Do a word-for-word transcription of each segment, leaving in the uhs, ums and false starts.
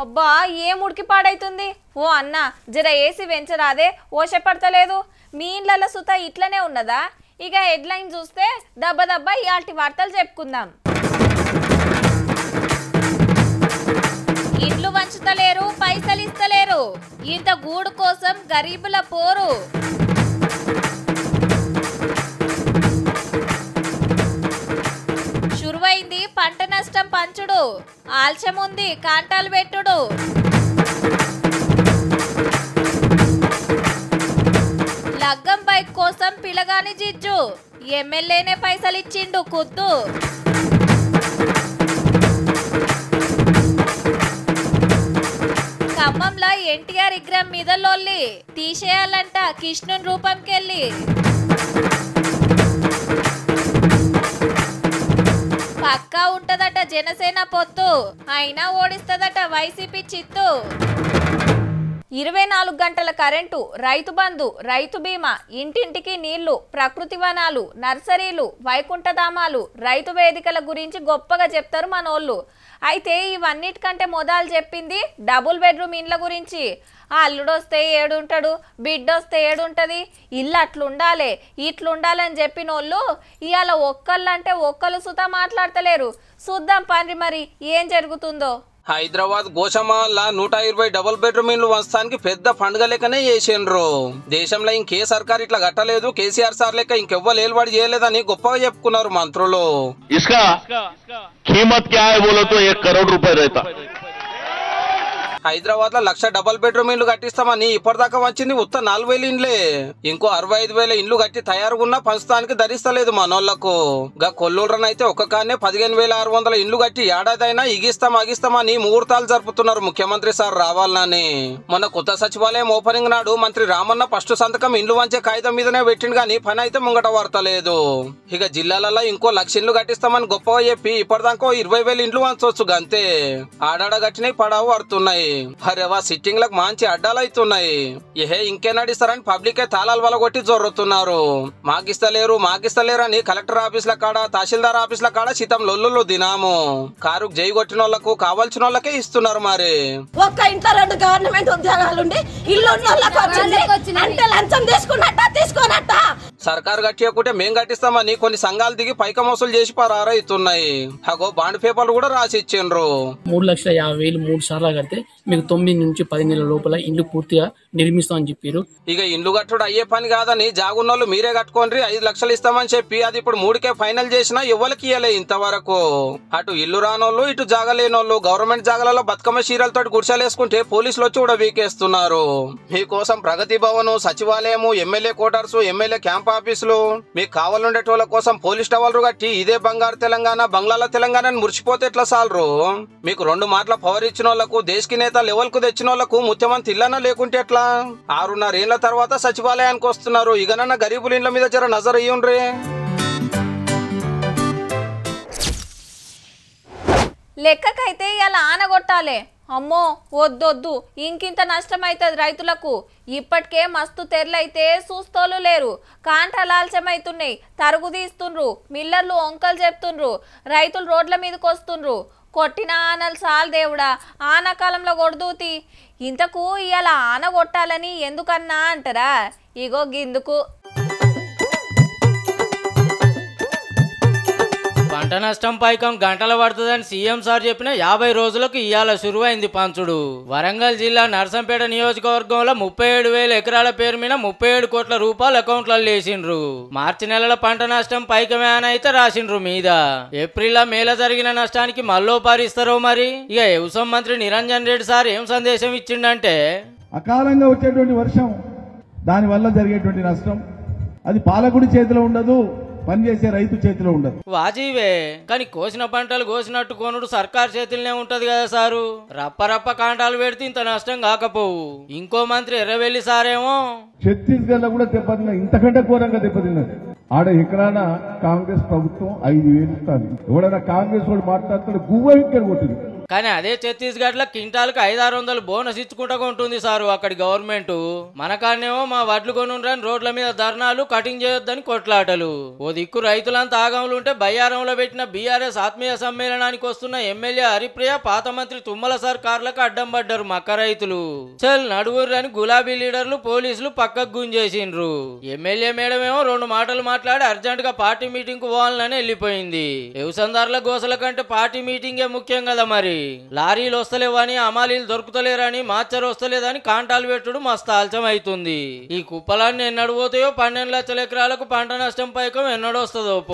అబ్బా ఏం ఉడికి పాడైతుంది ఓ అన్న జర ఏసి వెంచరాదే ఓషపడతలేదు మీ ఇండ్ల సుత ఇట్లనే ఉన్నదా ఇక హెడ్లైన్ చూస్తే దబ్బ దబ్బ ఇయాల్టి వార్తలు చెప్పుకుందాం ఇండ్లు వంచుతలేరు పైసలు ఇస్తలేరు ఇంత గూడు కోసం గరీబుల పోరు శురువైంది పంట నష్టం పంచుడు ఆల్చముంది కాంటాలు పెట్టుడు లగ్గం బైక్ కోసం పిలగాని జిజ్జు ఎమ్మెల్యేనే పైసలు ఇచ్చిండు కుద్దు ఖమ్మంలో ఎన్టీఆర్ విగ్రహం మీద లొల్లి తీసేయాలంట కృష్ణుని రూపంకెళ్ళి పక్కా ఉంటదట జనసేన పొత్తు అయినా ఓడిస్తదట వైసీపీ చిత్తు ఇరవై నాలుగు గంటల కరెంటు రైతు బంధు రైతు బీమా ఇంటింటికి నీళ్లు ప్రకృతి వనాలు నర్సరీలు వైకుంఠధామాలు రైతు వేదికల గురించి గొప్పగా చెప్తారు మనోళ్ళు అయితే ఇవన్నిటికంటే మొదలు చెప్పింది డబుల్ బెడ్రూమ్ ఇండ్ల గురించి ఆ అల్లుడొస్తే ఏడుంటాడు బిడ్డొస్తే ఏడుంటది ఇల్లు అట్లుండాలి ఇట్లుండాలని చెప్పిన వాళ్ళు ఇవాళ ఒక్కళ్ళంటే ఒక్కళ్ళు సుతా మాట్లాడతలేరు చూద్దాం పండ్రి మరి ఏం జరుగుతుందో హైదరాబాద్ గోషమాల్లా నూట ఇరవై డబుల్ బెడ్రూమ్ ఇండ్లు వంచడానికి పెద్ద పండుగ లెక్కనే చేసిండ్రు దేశంలో ఇంకే సర్కార్ ఇట్లా కట్టలేదు కేసీఆర్ సార్ లెక్క ఇంకెవ్వరు ఏలుబడి చేయలేదని గొప్పగా చెప్పుకున్నారు మంత్రులు ఇస్కా కీమత్ క్యా హై బోలో తో एक करोड़ रुपए रहता హైదరాబాద్ లో లక్ష డబల్ బెడ్రూమ్ ఇండ్లు కట్టిస్తామని ఇప్పటిదాకా వచ్చింది ఉత్త నాలుగు వేల ఇండ్లే ఇంకో అరవై ఐదు వేల ఇండ్లు కట్టి తయారుగున్నా పంచడానికి ధరిస్తలేదు మనోళ్లకు గా కొల్లూరునైతే ఒక్క కానే పదిహేను వేల ఆరు వందల ఇండ్లు కట్టి ఏడాదైనా ఇగిస్తాం అగిస్తామని ముహూర్తాలు జరుపుతున్నారు ముఖ్యమంత్రి సార్ రావాలని మొన్న కొత్త సచివాలయం ఓపెనింగ్ నాడు మంత్రి రామన్న ఫస్ట్ సంతకం ఇండ్లు వంచే కాగితం మీదనే పెట్టిండు గాని పని అయితే ముంగట వార్తలేదు ఇక జిల్లాలలో ఇంకో లక్ష ఇండ్లు కట్టిస్తామని గొప్పగా చెప్పి ఇప్పటిదాకా ఇరవై వేల ఇండ్లు వంచవచ్చు గంతే ఆడాడ కట్టినవి పడావు పడుతున్నాయి అరేవా సిట్టింగ్ లకు మంచి అడ్డాలు అవుతున్నాయి ఏహే ఇంకే నడిస్తారని పబ్లికే తాళాలు వల కొట్టి జొర్రుతున్నారు మాకిస్తలేరు మాకిస్తలేరు అని కలెక్టర్ ఆఫీసుల కాడ తహసీల్దార్ ఆఫీసుల కాడ శీతం లొల్లులు దినాము కారు జై కొట్టిన వాళ్ళకు కావాల్సిన వాళ్ళకే ఇస్తున్నారు మరి ఒక్క ఇంట్లో రెండు గవర్నమెంట్ ఉద్యోగాలుండి ఇల్లు అంటే లంచం తీసుకున్నట్ట తీసుకోనట్ట సర్కారు కట్టియకుంటే మేం కట్టిస్తామని కొన్ని సంఘాలు దిగి పైక మోసులు చేసి పరారైతున్నాయి అగో బాండ్ పేపర్లు కూడా రాసి ఇచ్చిండ్రు మూడు లక్షల యాభై వేలు మూడు సార్లు కడితే మీకు తొమ్మిది నుంచి పది నెలల లోపల ఇండ్లు పూర్తిగా నిర్మిస్తామని చెప్పారు ఇక ఇండ్లు కట్టుడు అయ్యే పని కాదని జాగున్నోళ్ళు మీరే కట్టుకోండి ఐదు లక్షలు ఇస్తామని చెప్పి అది ఇప్పుడు మూడుకే ఫైనల్ చేసినా ఎవరికి ఇయ్యలే ఇంతవరకు అటు ఇల్లు రానోళ్ళు ఇటు జాగలేనోళ్ళు గవర్నమెంట్ జాగలలో బతుకమ్మ చీరలతో గుడిసెలేసుకుంటే పోలీసులు వచ్చి కూడా వీకేస్తున్నారు మీకోసం ప్రగతి భవన్ సచివాలయము ఎమ్మెల్యే క్వార్టర్స్ ఎమ్మెల్యే క్యాంప్ ఆఫీసులు మీకు కావాలండేటోళ్ళ కోసం పోలీస్ టవర్లు కట్టి ఇదే బంగారు తెలంగాణ బంగ్లాల తెలంగాణ మురిచిపోతే ఎట్లా సాలరు మీకు రెండు మాటల పవర్ ఇచ్చిన వాళ్ళకు దేశకి నేత లెవెల్ కు తెచ్చిన వాళ్ళకు ముఖ్యమంత్రి ఇల్లన లేకుంటే ఎట్లా ఆరున్నర ఏళ్ల తర్వాత సచివాలయానికి వస్తున్నారు ఇకనన్నా గరీబుల ఇండ్ల మీద జర నజర్ అయ్యుండ్రి లెక్కకైతే ఇలా ఆనగొట్టాలే అమ్మో వద్దొద్దు ఇంకింత నష్టం అవుతుంది రైతులకు ఇప్పటికే మస్తు తెరలైతే చూస్తోలు లేరు కాంటలాల్చమైతున్నాయి తరుగు తీస్తుండ్రు మిల్లర్లు వంకలు చెప్తుండ్రు రైతులు రోడ్ల మీదకి వస్తుండ్రు కొట్టిన ఆనలు చాలు దేవుడా ఆనకాలంలో కొడుదూతి ఇంతకు ఇవాళ ఆన కొట్టాలని ఎందుకన్నా అంటారా ఇగో గిందుకు పంట నష్టం పైకం గంటలు పడుతుందని సీఎం సార్ చెప్పిన యాభై రోజులకు ఇవాళ శురువైంది పంచుడు వరంగల్ జిల్లా నర్సంపేట నియోజకవర్గంలో ముప్పై ఏడు వేల ఎకరాల పేరు మీద ముప్పై ఏడు కోట్ల రూపాయలు అకౌంట్లలో వేసిండ్రు మార్చి నెలల పంట నష్టం పైకమే అని అయితే రాసిండ్రు మీద ఏప్రిల్ మేల జరిగిన నష్టానికి మళ్ళీ పారిస్తారో మరి ఇక వ్యవసాయ మంత్రి నిరంజన్ రెడ్డి సార్ ఏం సందేశం ఇచ్చిండంటే అకాలంగా వచ్చేటువంటి వర్షం దాని వల్ల జరిగేటువంటి నష్టం అది పాలకుడి చేతిలో ఉండదు పనిచేసే రైతు చేతిలో ఉండదు వాజీవే కానీ కోసిన పంటలు కోసినట్టు కొనుడు సర్కార్ చేతిలోనే ఉంటది కదా సారు రప్ప రప్ప కాంటాలు పెడితే ఇంత నష్టం కాకపోవు ఇంకో మంత్రి ఎర్రవెల్లి సారేమో ఛత్తీస్గఢ్ లో కూడా దెబ్బతిన్నది ఇంతకంటే ఘోరంగా దెబ్బతిన్నది ఆడ ఎకరాన కాంగ్రెస్ ప్రభుత్వం ఐదు వేలు ఇస్తాను ఎవడైనా కాంగ్రెస్ వాడు మాట్లాడుతాడు గువ్వ ఇంకెర కొట్టింది కానీ అదే ఛత్తీస్గఢ్ లో క్వింటాల్కి ఐదారు వందలు బోనస్ ఇచ్చుకుంటా ఉంటుంది సారు అక్కడి గవర్నమెంట్. మన కాడనేమో మా వడ్లు కొనుండ్రని రోడ్ల మీద ధర్నాలు, కటింగ్ చేయొద్దని కొట్లాటలు. ఓ దిక్కు రైతులంతా ఆగంలో ఉంటే బయ్యారంలో పెట్టిన బీఆర్ఎస్ ఆత్మీయ సమ్మేళనానికి వస్తున్న ఎమ్మెల్యే హరిప్రియ, పాత మంత్రి తుమ్మల సర్కార్లకు అడ్డం పడ్డారు మక్క రైతులు. చల్ నడువురు అని గులాబీ లీడర్లు, పోలీసులు పక్కకు గుంజేసిండ్రు. ఎమ్మెల్యే మేడం ఏమో రెండు మాటలు మాట్లాడి అర్జెంట్ గా పార్టీ మీటింగ్ కు పోవాలని వెళ్ళిపోయింది. వ్యవసాయదారుల గోసల కంటే పార్టీ మీటింగే ముఖ్యం కదా మరి. లారీలు వస్తలేవని, అమాలీలు దొరుకుతలేరని, మాచర్ వస్తలేదని కాంటాలు పెట్టుడు మస్తు ఆలస్యం అవుతుంది. ఈ కుప్పలన్నీ ఎన్నడిపోతాయో, పన్నెండు లక్షల ఎకరాలకు పంట నష్టం పైకం ఎన్నడొస్తుందో పో.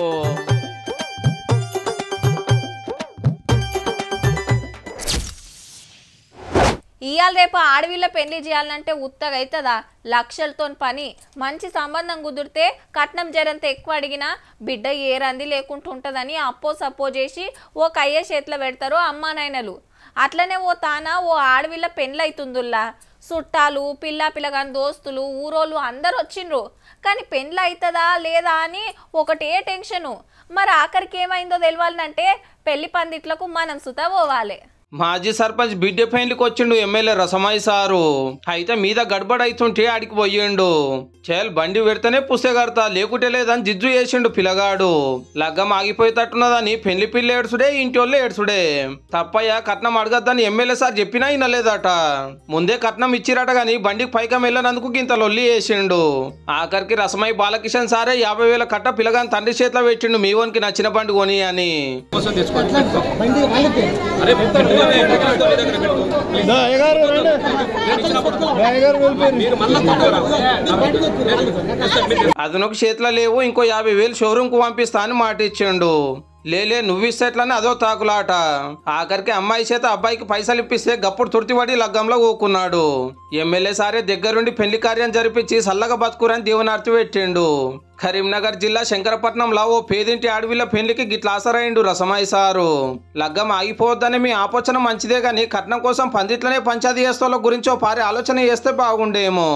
ఇవాళ రేపు ఆడవిళ్ళ పెళ్లి చేయాలంటే ఉత్తగా అవుతుందా? లక్షలతో పని. మంచి సంబంధం కుదిరితే కట్నం జరంత ఎక్కువ అడిగినా బిడ్డ ఏ రంది లేకుండా ఉంటుందని అప్పో సప్పో చేసి ఓ కయ్య చేతిలో పెడతారు అమ్మా నాయనలు. అట్లనే ఓ తానా ఓ ఆడవిళ్ళ పెళ్ళి అవుతుందిలా. చుట్టాలు, పిల్ల పిల్లగాని దోస్తులు, ఊరోళ్ళు అందరు వచ్చిండ్రు. కానీ పెళ్ళి అవుతుందా లేదా అని ఒకటే టెన్షను. మరి ఆఖరికి ఏమైందో తెలియాలంటే పెళ్లి పందిట్లకు మనం సుతా పోవాలి. మాజీ సర్పంచ్ బిడ్డ పెళ్లికి వచ్చిండు ఎమ్మెల్యే రసమాయి సారు. అయితే మీద గడబడ అవుతుంటే ఆడికి పోయిండు. చేల్ బండి పెడితేనే పుస్తకడతా, లేకుంటే లేదని జిజ్జు చేసిండు పిల్లగాడు. లగ్గం ఆగిపోయేటట్టున్నదని పెళ్లి పిల్ల ఏడ్చుడే, ఇంటి వాళ్ళు ఏడ్చుడే. తప్పయ్య కట్నం అడగద్దని ఎమ్మెల్యే సార్ చెప్పినా వినలేదట. ముందే కట్నం ఇచ్చిరట గాని బండికి పైకం వెళ్ళనందుకు ఇంత లొల్లి వేసిండు. ఆఖరికి రసమాయి బాలకిషన్ సారే యాభై వేల కట్ట పిల్లగాని తండ్రి చేతిలో పెట్టిండు, మీ ఓనికి నచ్చిన బండి కొని అని. అదనొక చేతిలో లేవు, ఇంకో యాభై వేలు షోరూమ్ కు పంపిస్తా అని మాట ఇచ్చిండు. లేలే నువ్విస్తేట్లని అదో తాకులాట. ఆఖరికి అమ్మాయి చేత అబ్బాయికి పైసలు ఇప్పిస్తే గప్పుడు తుర్తిపడి లగ్గంలో ఊకున్నాడు. ఎమ్మెల్యే సారే దగ్గరుండి పెళ్లి కార్యం జరిపించి సల్లగా బతుకురని దీవనార్తి పెట్టిండు. కరీంనగర్ జిల్లా శంకరపట్నంలో ఓ పేదింటి ఆడవిళ్ళ పెళ్లికి గిట్ల ఆసరైండు రసమాయి సారు. లగ్గం ఆగిపోవద్దని మీ ఆలోచన మంచిదే గాని కట్నం కోసం పందిట్లనే పంచాయతీ చేస్తోళ్ళ గురించి ఓ పారి ఆలోచన చేస్తే బాగుండేమో.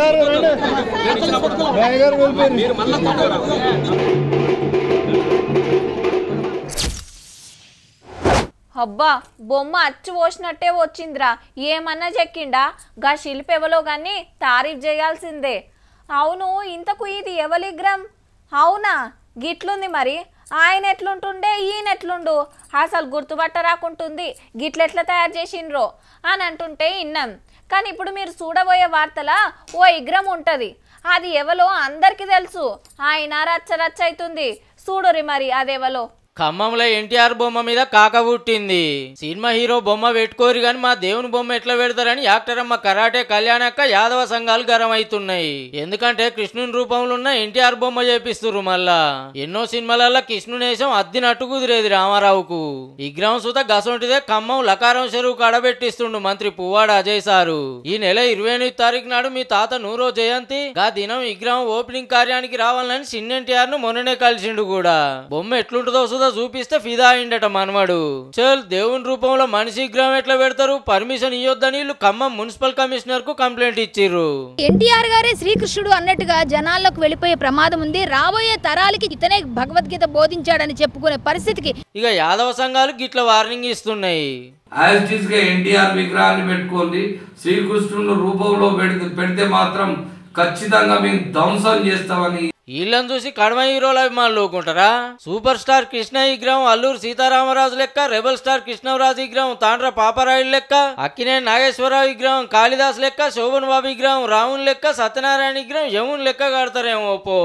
అబ్బా బొమ్మ అచ్చు పోసినట్టే వచ్చిందిరా. ఏమన్నా చెక్కిండా? గా శిల్పి ఎవలో గాని తారీఫ్ చేయాల్సిందే. అవును, ఇంతకు ఇది ఎవలి విగ్రహం? అవునా, గిట్లుంది మరి. ఆయన ఎట్లుంటుండే, ఈయన ఎట్లుండు? అసలు గుర్తుపట్ట రాకుంటుంది. గిట్లెట్లా తయారు చేసిండ్రో అని అంటుంటే ఇన్నాం. కానీ ఇప్పుడు మీరు చూడబోయే వార్తలా ఓ విగ్రహం ఉంటుంది. అది ఎవలో అందరికీ తెలుసు. ఆయన రచ్చ రచ్చ అవుతుంది. చూడురి మరి అదెవలో. ఖమ్మంలో ఎన్టీఆర్ బొమ్మ మీద కాక పుట్టింది. సినిమా హీరో బొమ్మ పెట్టుకోరు గాని మా దేవుని బొమ్మ ఎట్లా పెడతారని యాక్టర్ అమ్మ కరాటే కళ్యాణక్క యాదవ సంఘాలు గరం అవుతున్నాయి. ఎందుకంటే కృష్ణుని రూపంలో ఉన్న ఎన్టీఆర్ బొమ్మ చేపిస్తున్నారు. మళ్ళా ఎన్నో సినిమాలలో కృష్ణునేశం అద్దినట్టు కుదిరేది రామారావుకు. విగ్రహం సుత గసొంటిదే ఖమ్మం లకారం చెరువు కడబెట్టిస్తుండు మంత్రి పువ్వాడ అజయ్ సారు. ఈ నెల ఇరవై ఎనిమిది తారీఖు నాడు మీ తాత నూరో జయంతి. గా దినం విగ్రహం ఓపెనింగ్ కార్యానికి రావాలని చిన్న ఎన్టీఆర్ ను మొన్ననే కలిసిండు కూడా. బొమ్మ ఎట్లుంటుందో సుత చూపిస్తే ఫిదా అయిండట మనవాడు. చల్ దేవుని రూపంలో మనిషి విగ్రహం ఎట్లా పెడతారు, పర్మిషన్ ఇవ్వద్దని వీళ్ళు ఖమ్మం మున్సిపల్ కమిషనర్ కు కంప్లైంట్ ఇచ్చిర్రు. ఎన్టీఆర్ గారే శ్రీకృష్ణుడు అన్నట్టుగా జనాల్లోకి వెళ్ళిపోయే ప్రమాదం ఉంది. రాబోయే తరాలకి ఇతనే భగవద్గీత బోధించాడని చెప్పుకునే పరిస్థితికి ఇక యాదవ సంఘాలు గిట్ల వార్నింగ్ ఇస్తున్నాయి. ఎన్టీఆర్ విగ్రహాన్ని పెట్టుకోండి, శ్రీకృష్ణుడు రూపంలో పెడితే పెడితే మాత్రం ఖచ్చితంగా మేము ధ్వంసం చేస్తామని. వీళ్ళని చూసి కడమ హీరోల అభిమానులు ఊకుంటారా? సూపర్ స్టార్ కృష్ణ విగ్రహం అల్లూరు సీతారామరాజు లెక్క, రెబల్ స్టార్ కృష్ణరాజు విగ్రహం తాండ్ర పాపరాయుడు లెక్క, అక్కినే నాగేశ్వరరావు విగ్రహం కాళిదాస్ లెక్క, శోభన్ బాబు విగ్రహం రావున్ లెక్క, సత్యనారాయణ విగ్రహం యమున్ లెక్క కడతారేమో పో.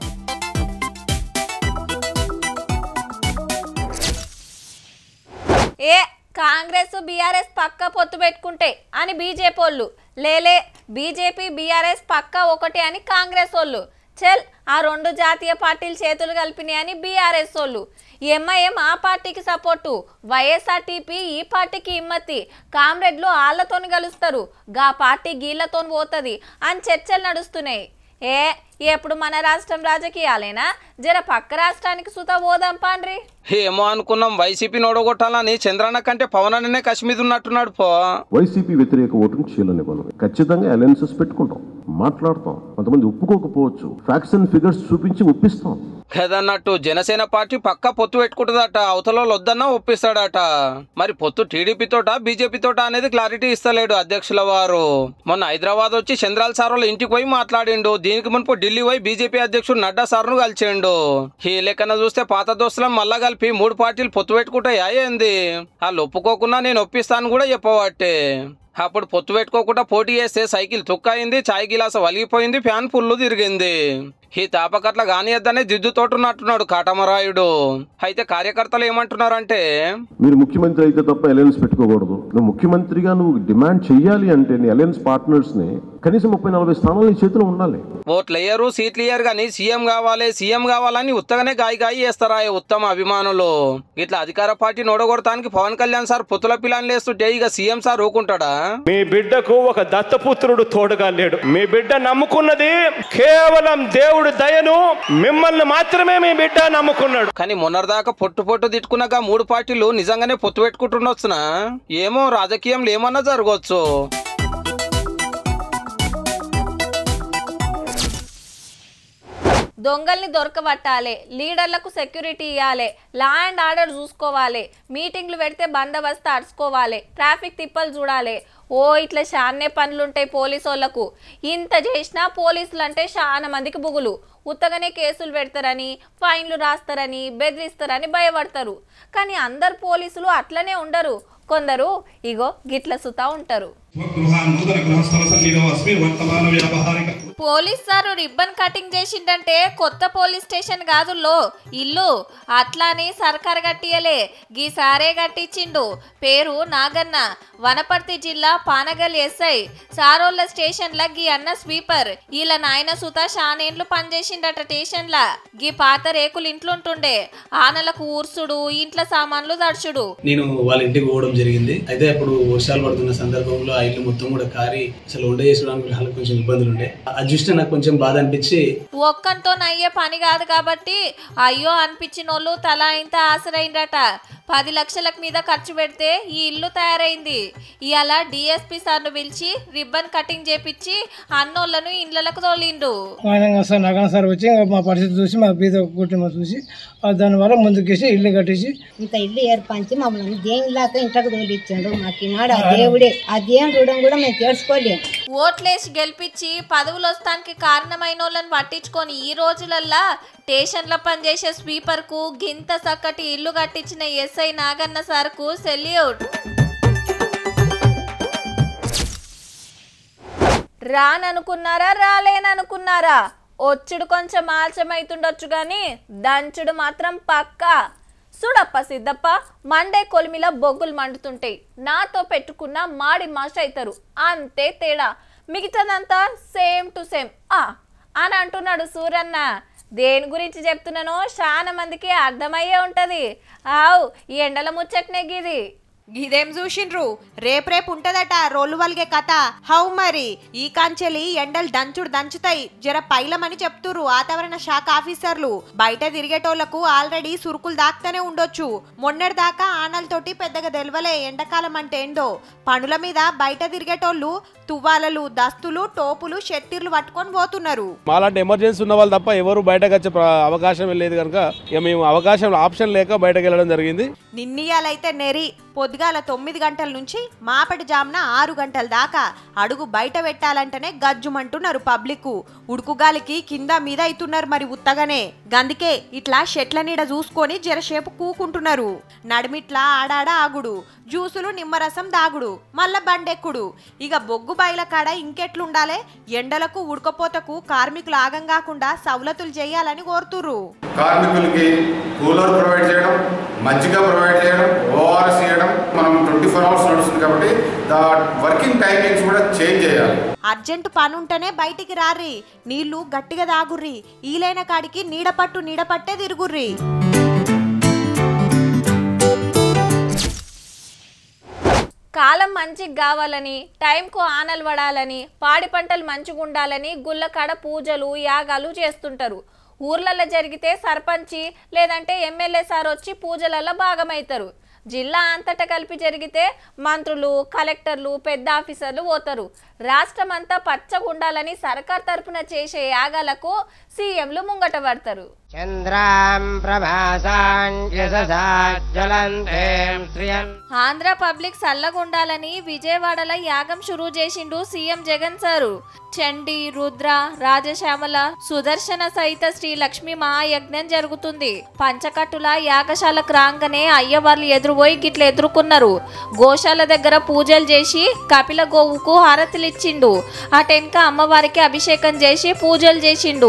ఏ కాంగ్రెస్ బీఆర్ఎస్ పక్క పొత్తు పెట్టుకుంటే అని బీజేపీ వాళ్ళు, లేలే బీజేపీ బీఆర్ఎస్ పక్క ఒకటే అని కాంగ్రెస్ వాళ్ళు. చల్ ఆ రెండు జాతీయ పార్టీలు చేతులు కలిపినాయి అని బీఆర్ఎస్ వాళ్ళు. ఎంఐఎం ఆ పార్టీకి సపోర్టు, వైఎస్ఆర్టీపీ ఈ పార్టీకి ఇమ్మతి. కామ్రేడ్లు వాళ్ళతోని కలుస్తారు, గా పార్టీ గీళ్లతో పోతుంది అని చర్చలు నడుస్తున్నాయి. ఏ ఎప్పుడు మన రాష్ట్రం రాజకీయాలేనా? జర పక్క రాష్ట్రానికి సుత పోదాం పాండ్రి. ఏమో అనుకున్నాం వైసీపీ నోడగొట్టాలని. చంద్రన్న కంటే పవన్ అన్ననే కశ్మీర్ ఉన్నట్టున్నాడు పో. వైసీపీ వ్యతిరేక ఓటును చీలనివ్వను. ఖచ్చితంగా అలయన్సెస్ పెట్టుకుంటాం, మాట్లాడతాం. కొంతమంది ఒప్పుకోకపోవచ్చు, ఫ్యాక్ట్స్ అండ్ ఫిగర్స్ చూపించి ఒప్పిస్తాం. కదన్నట్టు జనసేన పార్టీ పక్క పొత్తు పెట్టుకుంటుందట, అవతల వద్దన్నా ఒప్పిస్తాడట. మరి పొత్తు టీడీపీ తోట బీజేపీ తోట అనేది క్లారిటీ ఇస్తలేడు అధ్యక్షుల వారు. మొన్న హైదరాబాద్ వచ్చి చంద్రాల సార్ వాళ్ళ ఇంటికి పోయి మాట్లాడిండు. దీనికి మునుపు ఢిల్లీ పోయి బీజేపీ అధ్యక్షుడు నడ్డా సార్ను కలిసిండు. ఈ లెక్కన చూస్తే పాత దోస్తులను మళ్ళా కలిపి మూడు పార్టీలు పొత్తు పెట్టుకుంటాయా ఏంది? వాళ్ళు ఒప్పుకోకుండా నేను ఒప్పిస్తాను కూడా చెప్పబట్టే. అప్పుడు పొత్తు పెట్టుకోకుండా పోటీ చేస్తే సైకిల్ తుక్కయింది, చాయ్ గిలాస వలిగిపోయింది, ఫ్యాన్ పుల్లు తిరిగింది. ఈ తాపకట్ల కానియద్దనే జిద్దుతోటున్నట్టున్నాడు కాటమరాయుడు. అయితే కార్యకర్తలు ఏమంటున్నారంటే, మీరు ముఖ్యమంత్రి అయితే తప్ప అలయన్స్ పెట్టుకోకూడదు. నువ్వు ముఖ్యమంత్రిగా నువ్వు డిమాండ్ చెయ్యాలి అంటే నీ అలయన్స్ పార్ట్నర్స్ ని కనీసం ముప్పై నలభై స్థానాలు నీ చేతిలో ఉండాలి. ఓట్లు వేయరు, సీట్లు వేయరు కానీ సీఎం కావాలి సీఎం కావాలని ఉత్తగానే గాయి గాయి చేస్తారా ఉత్తమ అభిమానులు. ఇట్లా అధికార పార్టీ నోడగొడటానికి పవన్ కళ్యాణ్ సార్ పుత్తుల పిల్లని లేస్తుంటే ఇక సీఎం సార్ ఊకుంటాడా? మీ బిడ్డకు ఒక దత్తపుత్రుడు తోడుగా లేడు. మీ బిడ్డ నమ్ముకున్నది కేవలం దేవుడు దయను, మిమ్మల్ని మాత్రమే మీ బిడ్డ నమ్ముకున్నాడు. కానీ మొన్నటిదాకా పొట్టు పొట్టు తిట్టుకున్నాక మూడు పార్టీలు నిజంగానే పొత్తు పెట్టుకుంటుండొచ్చునా ఏమో, రాజకీయంలో ఏమన్నా జరగవచ్చు. దొంగల్ని దొరకబట్టాలి, లీడర్లకు సెక్యూరిటీ ఇవ్వాలి, లా అండ్ ఆర్డర్ చూసుకోవాలి, మీటింగ్లు పెడితే బందోబస్తు అడుచుకోవాలి, ట్రాఫిక్ తిప్పలు చూడాలి. ఓ ఇట్లా చాలానే పనులుంటాయి పోలీసు వాళ్ళకు. ఇంత చేసినా పోలీసులు అంటే చాలా మందికి బుగులు. ఉత్తగానే కేసులు పెడతారని, ఫైన్లు రాస్తారని, బెదిరిస్తారని భయపడతారు. కానీ అందరు పోలీసులు అట్లనే ఉండరు. కొందరు ఇగో గిట్ల సుతా ఉంటారు. పోలీస్ సారు రిబ్బన్ కటింగ్ చేసిండంటే కొత్త పోలీస్ స్టేషన్ కాదుల్లో ఇల్లు అట్లానే సర్కార్ కట్టియలే, గీ సారే కట్టించిండు. పేరు నాగన్న, వనపర్తి జిల్లా పానగల్ ఎస్ఐ. సారోళ్ళ స్టేషన్ లా గీ అన్న స్వీపర్. వీళ్ళ నాయన సుత షానేండ్లు పనిచేసిండట స్టేషన్ లా. గీ పాత రేకులు ఇంట్లుంటుండే, ఆనలకు ఊర్సుడు, ఇంట్లో సామాన్లు దడుచుడు. నేను వాళ్ళ ఇంటికి పోవడం జరిగింది. అయితే అప్పుడు వర్షాలు పడుతున్న సందర్భంలో ఆ ఇల్లు మొత్తం కూడా కారి అసలు వంట చేసుకోవడానికి వాళ్ళకి కొంచెం ఇబ్బందులు ఉండే. అది చూస్తే నాకు కొంచెం బాధ అనిపించి, ఒక్కంతో నయ్యే పని కాదు కాబట్టి అయ్యో అనిపించిన వాళ్ళు తలా ఇంత ఆసరైందట. పది లక్షలకు మీద ఖర్చు పెడితే ఈ ఇల్లు తయారైంది. ఇవాళ డిఎస్పీ సార్ను పిలిచి రిబ్బన్ కటింగ్ చేపించి అన్నోళ్లను ఇండ్లకు తోలిండు. నగన్ సార్ వచ్చి మా పరిస్థితి చూసి మా బీద కుటుంబం చూసి దాని వల్ల ముందుకేసి ఇల్లు కట్టేసి ఇంత ఇల్లు ఏర్పంచి మమ్మల్ని దేవులాగా ఇంట్లోకి తోలిచ్చాడు. మాకు నాడు ఆ దేవుడే, ఆ దేవుడు చూడడం కూడా మేము తెలుసుకోలేము. ఓట్లేసి గెలిపించి పదవులు వస్తానికి కారణమైన వాళ్ళని పట్టించుకొని ఈ రోజులల్లా స్టేషన్లో పనిచేసే స్వీపర్ కు గింత చక్కటి ఇల్లు కట్టించిన ఎస్ఐ నాగన్న సార్ కు సెల్యూట్. రాననుకున్నారా రాలేననుకున్నారా, వచ్చుడు కొంచెం ఆలస్యమైతుండొచ్చు కానీ దంచుడు మాత్రం పక్కా. చూడప్ప సిద్ధప్ప, మండే కొలిమిలో బొగ్గులు మండుతుంటాయి, నాతో పెట్టుకున్న మాడి మాష అవుతారు, అంతే తేడా. మిగతాదంతా సేమ్ టు సేమ్ ఆ అని అంటున్నాడు సూరన్న. దేని గురించి చెప్తున్నానో చాలా మందికి అర్థమయ్యే ఉంటది. ఆవు ఈ ఎండల ముచ్చట్నే గిది. ఇదేం చూసిండ్రు, రేపు రేపు ఉంటదట రోలు వల్గే కథ. హౌ మరి ఈ కాంచెలి ఎండలు దంచుడు దంచుతాయి, జర పైలమని చెప్తురు వాతావరణ శాఖ ఆఫీసర్లు. బయట తిరిగేటోళ్లకు ఆల్రెడీ సురుకులు దాక్తానే ఉండొచ్చు. మొన్నటి దాకా ఆనలతోటి పెద్దగా తెలవలే ఎండాకాలం అంటే ఏందో. పనుల మీద బయట తిరిగేటోళ్లు తువ్వాలలు, దస్తులు, టోపులు, షెట్టిర్లు పట్టుకొని పోతున్నారు. మాలాంటి ఎమర్జెన్సీ ఉన్న వాళ్ళు తప్ప ఎవరు బయటకు వచ్చే అవకాశం లేదు కనుక ఇక మేము అవకాశం ఆప్షన్ లేక బయటకు వెళ్ళడం జరిగింది. నిన్నయాలైతే నెరి పొద్దుగాల తొమ్మిది గంటల నుంచి మాపటి జామున ఆరు గంటల దాకా అడుగు బయట పెట్టాలంటేనే గజ్జుమంటున్నారు పబ్లిక్. ఉడుకుగాలికి కింద మీద అవుతున్నారు మరి ఉత్తగానే. గందుకే ఇట్లా షెట్ల నీడ చూసుకొని జరసేపు కూకుంటున్నారు. నడిమిట్లా ఆడాడ ఆగుడు, జ్యూసులు నిమ్మరసం దాగుడు, మళ్ళా బండెక్కుడు. ఇక బొగ్గు బయల కాడ ఇంకెట్లుండాలే, ఎండలకు ఉడకపోతకు కార్మికులు ఆగం కాకుండా సవలతులు చేయాలని కోరుతుర్రు. కార్మికులకి కూలర్ ప్రొవైడ్ చేయడం, మజ్జిగ ప్రొవైడ్ చేయడం, ఓఆర్ఎస్ చేయడం. మనం ట్వంటీ ఫోర్ అవర్స్ నడుస్తుంది కాబట్టి వర్కింగ్ టైమింగ్స్ కూడా చేంజ్ చేయాలి. అర్జెంటు పని ఉంటేనే బయటికి రారి, నీళ్లు గట్టిగా దాగుర్రి, ఈలైన కాడికి నీడపట్టు నీడపట్టే తిరుగుర్రి. కాలం మంచిగా కావాలని, టైంకు ఆనలు పడాలని, పాడి పంటలు మంచిగా ఉండాలని గుళ్ళకాడ పూజలు యాగాలు చేస్తుంటారు. ఊర్లలో జరిగితే సర్పంచి లేదంటే ఎమ్మెల్యే సార్ వచ్చి పూజలలో భాగమవుతారు. జిల్లా అంతటా కలిపి జరిగితే మంత్రులు, కలెక్టర్లు, పెద్ద ఆఫీసర్లు పోతారు. రాష్ట్రం అంతా పచ్చగా ఉండాలని సర్కార్ తరఫున చేసే యాగాలకు సీఎంలు ముంగట పడతారు. చంద్రాం ప్రభాసాన్ యశసా జ్వలంతే శ్రియన్. ఆంధ్ర పబ్లిక్ సల్లగుండాలని విజయవాడలో యాగం షురూ చేసిండు సీఎం జగన్ సారు. చండి, రుద్ర, రాజశ్యామల, సుదర్శన సహిత శ్రీ లక్ష్మీ మహాయజ్ఞం జరుగుతుంది. పంచకట్టుల యాగశాలకు రాగానే అయ్యవార్లు ఎదురుపోయి గిట్ల ఎదుర్కొన్నారు. గోశాల దగ్గర పూజలు చేసి కపిల గోవుకు హారతులిచ్చిండు. అటెన్క అమ్మవారికి అభిషేకం చేసి పూజలు చేసిండు.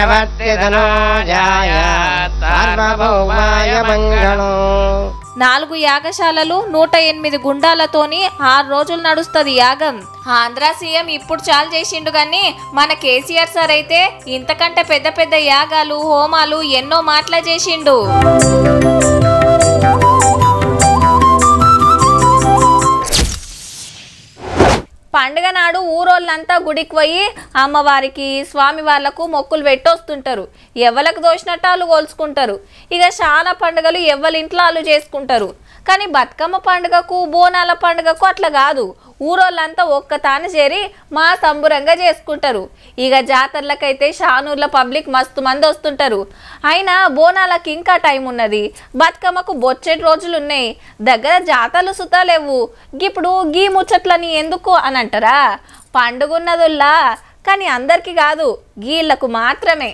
నాలుగు యాగశాలలు నూట ఎనిమిది గుండాలతోని ఆరు రోజులు నడుస్తుంది యాగం. ఆంధ్ర సీఎం ఇప్పుడు చాలు చేసిండు గాని మన కేసీఆర్ సార్ అయితే ఇంతకంటే పెద్ద పెద్ద యాగాలు హోమాలు ఎన్నో మాటలు చేసిండు. పండుగ నాడు ఊరోళ్ళంతా గుడికి పోయి అమ్మవారికి స్వామి వాళ్లకు మొక్కులు పెట్టొస్తుంటారు. ఎవరికి దోచినట్టు వాళ్ళు కోల్చుకుంటారు. ఇక చాలా పండుగలు ఎవరి ఇంట్లో వాళ్ళు చేసుకుంటారు. కానీ బతుకమ్మ పండుగకు బోనాల పండుగకు అట్లా కాదు. ఊరోళ్ళంతా ఒక్కతాను చేరి మా సంబురంగా చేసుకుంటారు. ఇక జాతరలకైతే షానూర్ల పబ్లిక్ మస్తు మంది వస్తుంటారు. అయినా బోనాలకి ఇంకా టైం ఉన్నది. బతుకమ్మకు బొచ్చేటి రోజులు ఉన్నాయి. దగ్గర జాతరలు సుతాలేవు. ఇప్పుడు గీ ముచ్చట్లని ఎందుకు అని అంటారా? పండుగ ఉన్నదుల్లా కానీ అందరికి కాదు, గీళ్లకు మాత్రమే.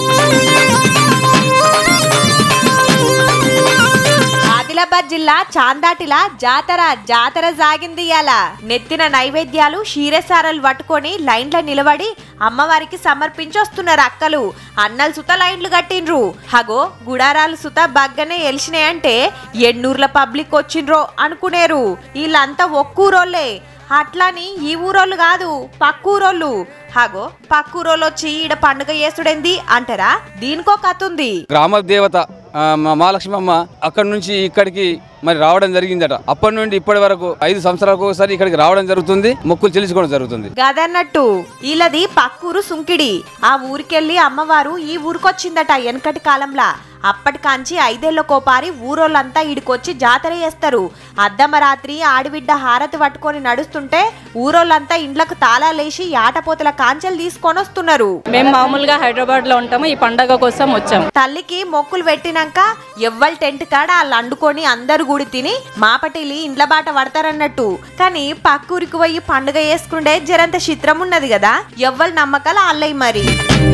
ఆదిలాబాద్ జిల్లా చాందాటిలా జాతర జాతర సాగింది. ఇయాల నెత్తిన నైవేద్యాలు క్షీరసారలు పట్టుకొని లైన్ల నిలబడి అమ్మవారికి సమర్పించి వస్తున్నారు అక్కలు. అన్నలు సుత లైన్లు కట్టిండ్రు. హగో గుడారాలు సుత బగ్గనే ఎలిసినాయంటే ఎన్నూర్ల పబ్లిక్ వచ్చిండ్రో అనుకునేరు. వీళ్ళంతా ఒక్కూరోళ్ళే. అట్లని ఈ ఊరోళ్ళు కాదు, పక్కూరోళ్ళు. హగో పక్కూరోళ్ళు వచ్చి ఈడ పండుగ చేసుడేంది అంటారా? దీనికో కథ ఉంది. గ్రామ దేవత మహాలక్ష్మమ్మ అక్కడి నుంచి ఇక్కడికి మరి రావడం జరిగిందట. అప్పటి నుండి ఇప్పటి వరకు ఐదు సంవత్సరాలకు ఒకసారి ఇక్కడికి రావడం జరుగుతుంది. మొక్కులు చెల్లించుకోవడం జరుగుతుంది. గదన్నట్టు వీళ్ళది పక్కూరు సుంకిడి. ఆ ఊరికెళ్ళి అమ్మవారు ఈ ఊరికొచ్చిందట వెనకటి కాలంలా. అప్పటికాంచి ఐదేళ్ల కోపారి ఊరోళ్ళంతా ఈడికొచ్చి జాతర చేస్తారు. అద్దమరాత్రి ఆడిబిడ్డ హారతి పట్టుకొని నడుస్తుంటే ఊరోళ్ళంతా ఇండ్లకు తాళాలేసి ఆటపోతల కాంచెలు తీసుకొని వస్తున్నారు. మేము మామూలుగా హైదరాబాద్ లో ఉంటాము. ఈ పండగ కోసం వచ్చాము. తల్లికి మొక్కులు పెట్టినాక ఎవ్వల్ టెంట్ కాడ వాళ్ళు అండుకొని అందరు గుడి తిని మాపటిలి ఇండ్ల బాట పడతారన్నట్టు. కానీ పక్కూరికి పోయి పండుగ చేసుకుంటే జరంత చిత్రం ఉన్నది కదా. ఎవ్వల్ నమ్మకాలు అల్లయి మరి.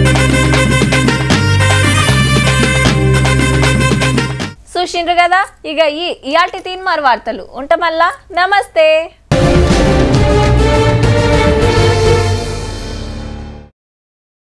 చూసిండ్రు కదా. ఇక ఈ ఇయాల్టి తీన్ మారు వార్తలు ఉంటామల్లా. నమస్తే.